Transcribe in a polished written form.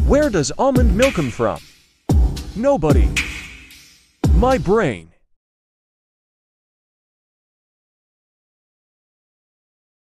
Where does almond milk come from? Nobody. My brain.